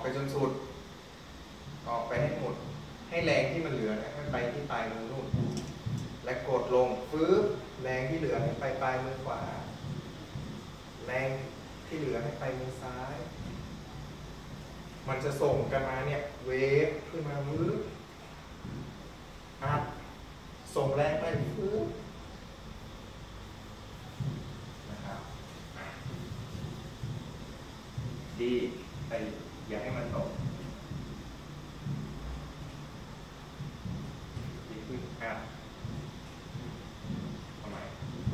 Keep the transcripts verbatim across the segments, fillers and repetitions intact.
จนสุดออกไปให้หมดให้แรงที่มันเหลือให้ไปที่ปลายมือนู่นและกดลงฟื้นแรงที่เหลือให้ไปปลายมือขวาแรงที่เหลือให้ไปมือซ้ายมันจะส่งกันมาเนี่ยเวฟขึ้นมามืออัดส่งแรงไปฟื้นนะครับดีไปอย่าให้มันตกดีขึ้นอัดทำไม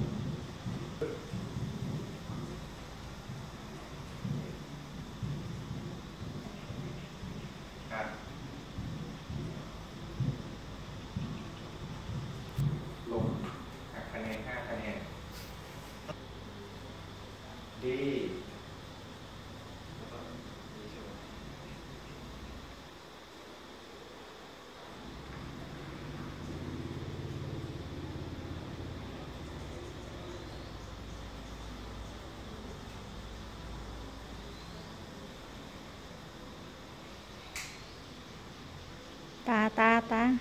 อัดลงหักคะแนนห้าคะแนนดีตาตาตา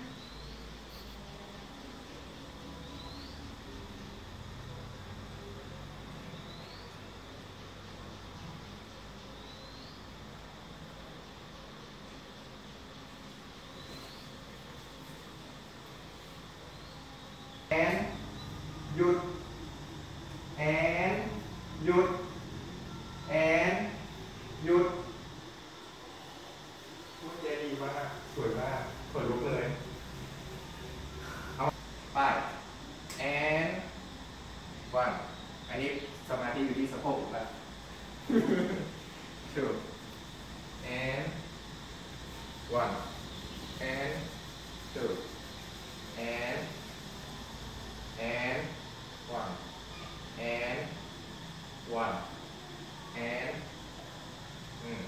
แอนหยุดแอนหยุดแอนหยุดพูดเยดีมากสวยมากขนลุกเลยเอาไปแอนวันอันนี้สมาธิอยู่ที่สะโพกแล้วถูกแอนวันแอนถูกแอนand one and one and อืม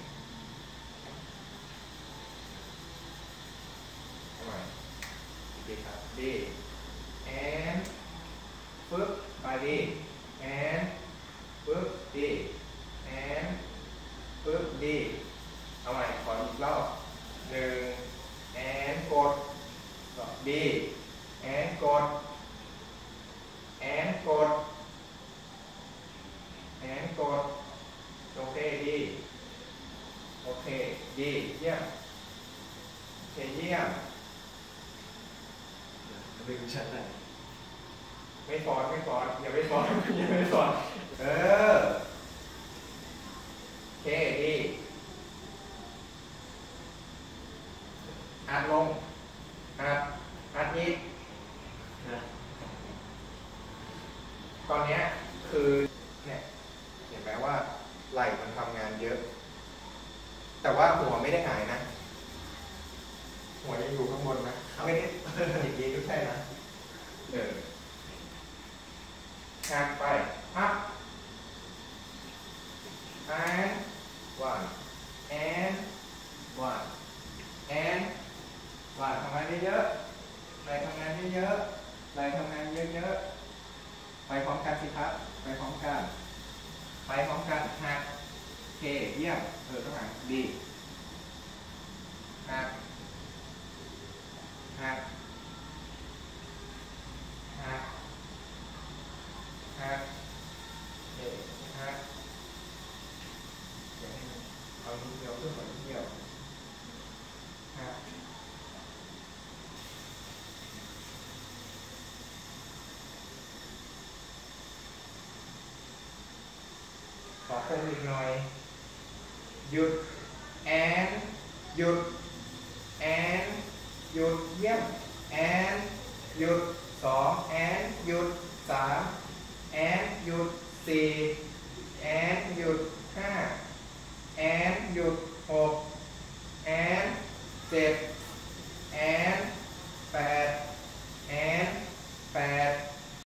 ทำไมดีครับดี and ปึ๊บไปดี and ปึ๊บดี and ปึ๊บดีเอาใหม่ขออีกรอบหนึ่ง and กดดี and กดแอนกดแอนกดโอเคดีโอเคดีเยี่ยมโอเคเยี่ยมดึงฉันเลยไม่ฟอนไม่ฟอนอย่าไม่ฟอนอย่าไม่ฟอนเออโอเคดีอัดลงอัดอัดอีกตอนนี้คือเนี่ยเห็นไหมว่าไหล่มันทำงานเยอะแต่ว่าหัวไม่ได้หายนะหัวยังอยู่ข้างบนนะไม่ได้อย่างนี้ก็ใช่นะเออหักไปพับ and one and one and one ทำงานเยอะๆไหล่ทำงานเยอะๆไหล่ทำงานเยอะๆไปพร้อมกันสิครับไปพร้อมกันไปพร้อมกันหักเคเยี่ยมเออต้องหักดีหักหักหักหักเอ๊ะหักเดี๋ยวเอานิ้วเดียวขึ้นมาเที่ยวหักขอคงอีกหน่อยหยุดแอนหยุดแอนหยุดเยี่ยมแอนหยุดสองแอนหยุดสามแอนหยุดสี่แอนหยุดห้าแอนหยุดหกแอนเจ็ดแอน